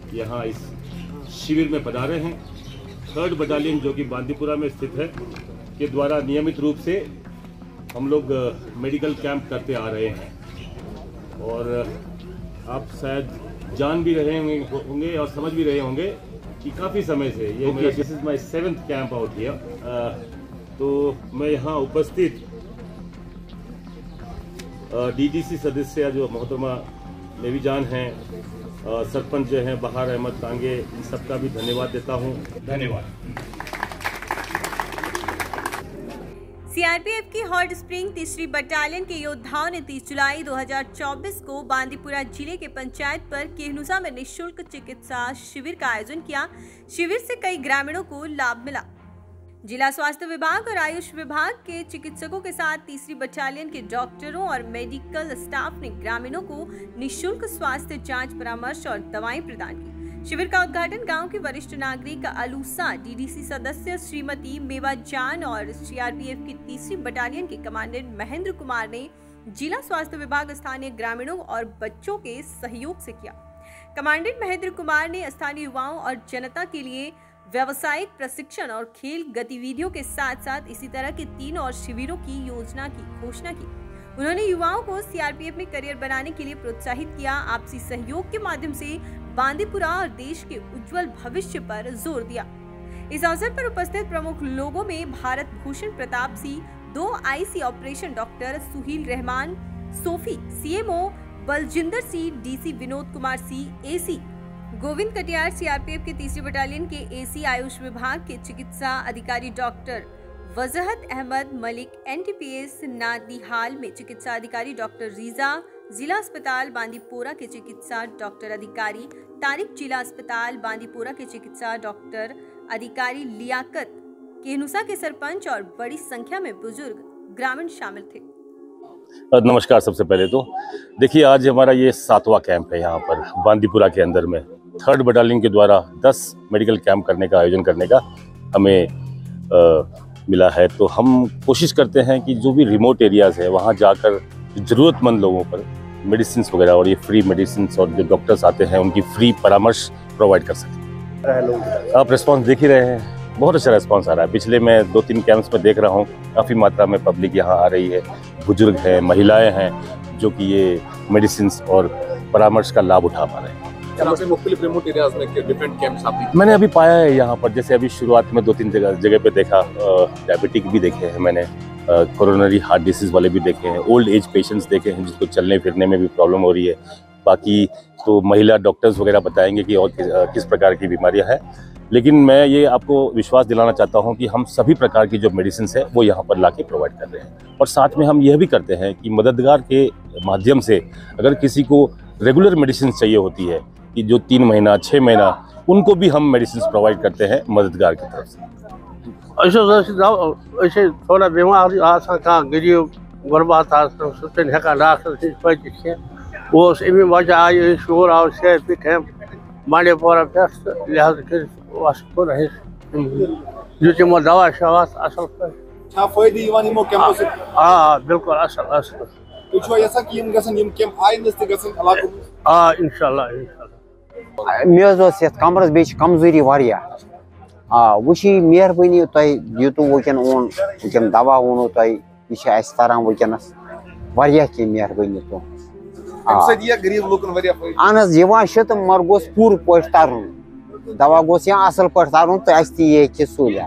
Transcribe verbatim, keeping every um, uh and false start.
यहाँ इस शिविर में पधारे हैं। थर्ड बटालियन जो कि बांदीपुरा में स्थित है के द्वारा नियमित रूप से हम लोग मेडिकल कैंप करते आ रहे हैं और आप शायद जान भी रहे होंगे और समझ भी रहे होंगे कि काफ़ी समय से ये मेरा this is my seventh camp out here. तो मैं यहाँ उपस्थित डीडीसी सदस्य जो मोहतरमा नेवी जान हैं, सरपंच जो हैं बहार अहमद तांगे, इन सबका भी धन्यवाद देता हूँ। धन्यवाद। सीआरपीएफ की हॉट स्प्रिंग तीसरी बटालियन के योद्धाओं ने तीस जुलाई दो हज़ार चौबीस को बांदीपुरा जिले के पंचायत पर केहनुसा में निःशुल्क चिकित्सा शिविर का आयोजन किया। शिविर से कई ग्रामीणों को लाभ मिला। जिला स्वास्थ्य विभाग और आयुष विभाग के चिकित्सकों के साथ तीसरी बटालियन के डॉक्टरों और मेडिकल स्टाफ ने ग्रामीणों को निःशुल्क स्वास्थ्य जांच, परामर्श और दवाएं प्रदान की। शिविर का उद्घाटन गांव के वरिष्ठ नागरिक अलूसा, डीडीसी सदस्य श्रीमती मेवा जान और सीआरपीएफ की तीसरी बटालियन के कमांडेंट महेंद्र कुमार ने जिला स्वास्थ्य विभाग स्थानीय ग्रामीणों और बच्चों के सहयोग से किया। कमांडेंट महेंद्र कुमार ने स्थानीय युवाओं और जनता के लिए व्यावसायिक प्रशिक्षण और खेल गतिविधियों के साथ साथ इसी तरह के तीन और शिविरों की योजना की घोषणा की। उन्होंने युवाओं को सीआरपीएफ में करियर बनाने के लिए प्रोत्साहित किया। आपसी सहयोग के माध्यम से बांदीपुरा और देश के उज्जवल भविष्य पर जोर दिया। इस अवसर पर उपस्थित प्रमुख लोगों में Bharat Bhushan Pratap Singh, two IC operation doctor Suhail Rehman, Sofi, CMO Baljinder Singh, DC Vinod Kumar Singh, AC Govind Katiyar, CRPF के तीसरी बटालियन के एसी आयुष विभाग के चिकित्सा अधिकारी डॉक्टर वजहत अहमद मलिक, एनटीपीएस नादिहाल में चिकित्सा अधिकारी डॉक्टर रीजा, जिला अस्पताल बांदीपुरा के चिकित्सा डॉक्टर अधिकारी तारिक, जिला अस्पताल बांदीपुरा के चिकित्सा डॉक्टर अधिकारी लियाकत, केहनुसा के सरपंच और बड़ी संख्या में बुजुर्ग ग्रामीण शामिल थे। नमस्कार। सबसे पहले तो देखिए, आज हमारा ये सातवां कैंप है यहाँ पर बांदीपुरा के अंदर में। थर्ड बटालियन के द्वारा दस मेडिकल कैंप करने का आयोजन करने का हमें आ, मिला है। तो हम कोशिश करते हैं कि जो भी रिमोट एरियाज़ है वहाँ जाकर ज़रूरतमंद लोगों पर मेडिसिन वगैरह और ये फ्री मेडिसिन और जो डॉक्टर्स आते हैं उनकी फ्री परामर्श प्रोवाइड कर सकें। आप रिस्पांस देख ही रहे हैं, बहुत अच्छा रिस्पांस आ रहा है। पिछले मैं दो तीन कैंप्स में देख रहा हूँ काफ़ी मात्रा में पब्लिक यहाँ आ रही है, बुजुर्ग हैं, महिलाएं हैं जो कि ये मेडिसिन और परामर्श का लाभ उठा पा रहे हैं। मुख्तलिफ रिमोट एरियाज में डिफरेंट कैंप्स आपने मैंने अभी पाया है यहाँ पर, जैसे अभी शुरुआत में दो तीन जगह जगह पे देखा, डायबिटिक भी देखे हैं मैंने, कोरोनरी हार्ट डिसीज वाले भी देखे हैं, ओल्ड एज पेशेंट्स देखे हैं जिसको चलने फिरने में भी प्रॉब्लम हो रही है। बाकी तो महिला डॉक्टर्स वगैरह बताएंगे कि और किस, किस प्रकार की बीमारियां हैं। लेकिन मैं ये आपको विश्वास दिलाना चाहता हूं कि हम सभी प्रकार की जो मेडिसिन है वो यहाँ पर लाके प्रोवाइड कर रहे हैं। और साथ में हम यह भी करते हैं कि मददगार के माध्यम से अगर किसी को रेगुलर मेडिसिन चाहिए होती है कि जो तीन महीना छः महीना, उनको भी हम मेडिसिन प्रोवाइड करते हैं मददगार की तरफ से। ऐसे थोड़ा बीमार आसान गरीब गुरबात हेकान डॉक्टर पे वो अमी वजह आये शोर आव सीआरपी कैंप बांडीपोरा पे लिहाज कर दित दवा शवा असल पे। हाँ बिल्कुल असल असल हाँ इंशाल्लाह इंशाल्लाह। मे कमरस बे कमजोरी वारिया आ वो मेहरबानी तुम दितु वुकन ओन वुकन दवा वोनो तुम यह तरह वुकनस वारिया की मेहरबानी तुम अहन तो मगर गोस पूर पे तरन दवा गोस असल पे तरन तो ये सहूलियत।